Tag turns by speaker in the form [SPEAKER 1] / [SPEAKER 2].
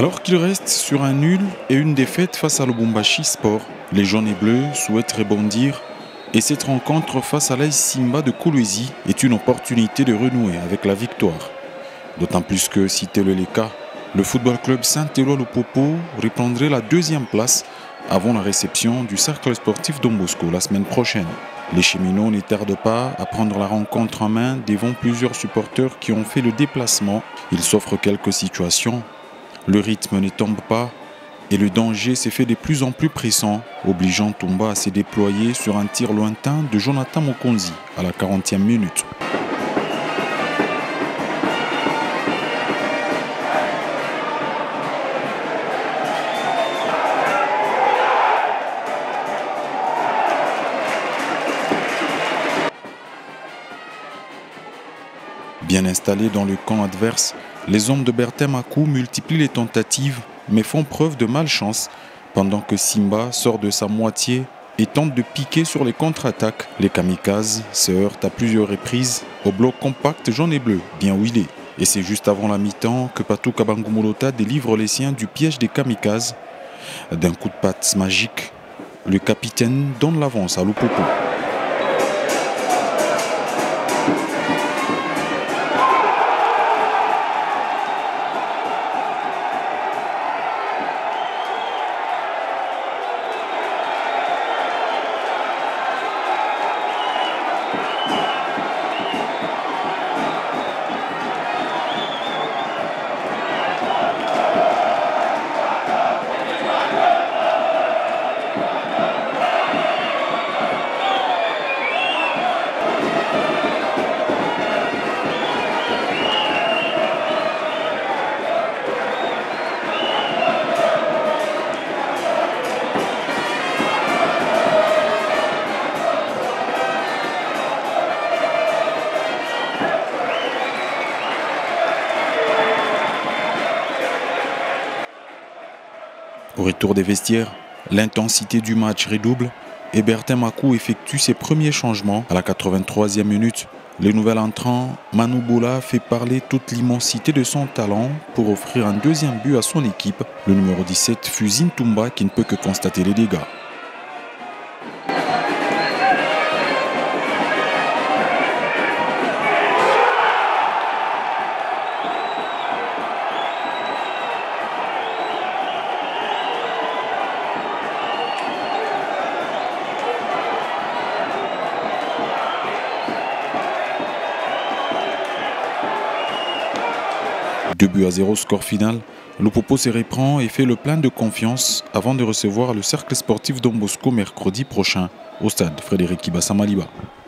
[SPEAKER 1] Alors qu'il reste sur un nul et une défaite face à Lubumbashi Sport, les jaunes et bleus souhaitent rebondir et cette rencontre face à l'AS Simba de Kolwezi est une opportunité de renouer avec la victoire. D'autant plus que, si tel est le cas, le football club Saint-Éloi Lupopo reprendrait la deuxième place avant la réception du cercle sportif Don Bosco la semaine prochaine. Les cheminots ne tardent pas à prendre la rencontre en main devant plusieurs supporters qui ont fait le déplacement. Ils s'offrent quelques situations. Le rythme ne tombe pas et le danger s'est fait de plus en plus pressant, obligeant Toumba à se déployer sur un tir lointain de Jonathan Mokonzi à la 40e minute. Bien installés dans le camp adverse, les hommes de Bertin Makou multiplient les tentatives mais font preuve de malchance pendant que Simba sort de sa moitié et tente de piquer sur les contre-attaques. Les kamikazes se heurtent à plusieurs reprises au bloc compact jaune et bleu, bien huilé. Et c'est juste avant la mi-temps que Patou Kabangumolota délivre les siens du piège des kamikazes. D'un coup de patte magique, le capitaine donne l'avance à Lupopo. Au retour des vestiaires, l'intensité du match redouble et Bertin Makou effectue ses premiers changements. À la 83e minute, le nouvel entrant Manu Bola fait parler toute l'immensité de son talent pour offrir un deuxième but à son équipe. Le numéro 17 Fusine Toumba qui ne peut que constater les dégâts. Deux buts à 0 score final, Lupopo se reprend et fait le plein de confiance avant de recevoir le cercle sportif Don Bosco mercredi prochain au stade Frédéric Kibassa Maliba.